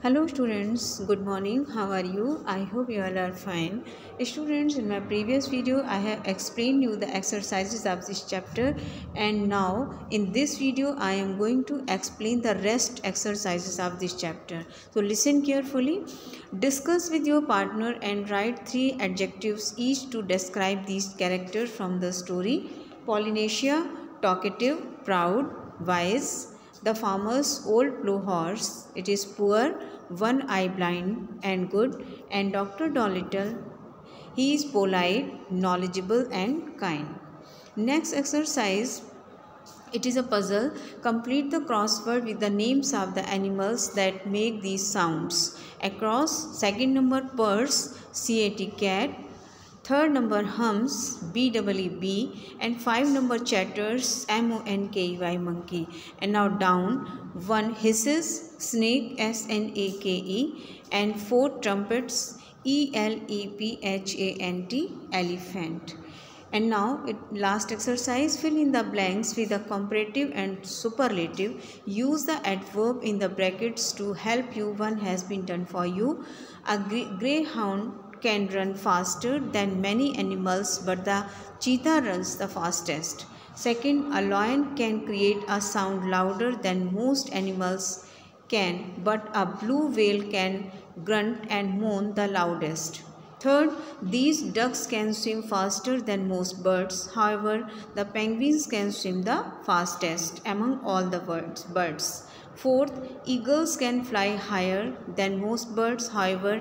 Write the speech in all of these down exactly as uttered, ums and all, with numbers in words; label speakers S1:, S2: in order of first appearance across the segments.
S1: Hello students, good morning. How are you? I hope you all are fine. Students, in my previous video I have explained you the exercises of this chapter, and now in this video I am going to explain the rest exercises of this chapter. So listen carefully. Discuss with your partner and write three adjectives each to describe these characters from the story. Polynesia, talkative, proud, wise. The farmer's old plough horse, it is poor, one eye blind and good. And Doctor Dolittle, he is polite, knowledgeable and kind. Next exercise, it is a puzzle. Complete the crossword with the names of the animals that make these sounds. Across, second number purse, C A T cat. Third number hums, B E E B, and five number chatters, M O N K E Y monkey. And now down, one hisses, snake, S N A K E, and four trumpets, E L E P H A N T, elephant. And now it, last exercise, fill in the blanks with the comparative and superlative. Use the adverb in the brackets to help you. One has been done for you. A greyhound can run faster than many animals, but the cheetah runs the fastest. Second, a lion can create a sound louder than most animals can, but a blue whale can grunt and moan the loudest. Third, these ducks can swim faster than most birds. However, the penguins can swim the fastest among all the birds. Fourth, eagles can fly higher than most birds. However,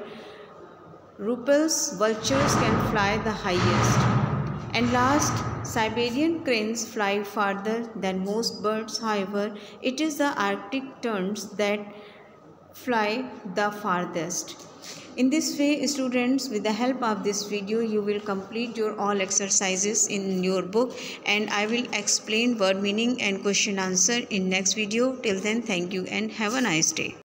S1: Rupel's vultures can fly the highest. And last, Siberian cranes fly farther than most birds. However, it is the Arctic terns that fly the farthest. In this way, students, with the help of this video, you will complete your all exercises in your book, and I will explain word meaning and question answer in next video. Till then, thank you and have a nice day.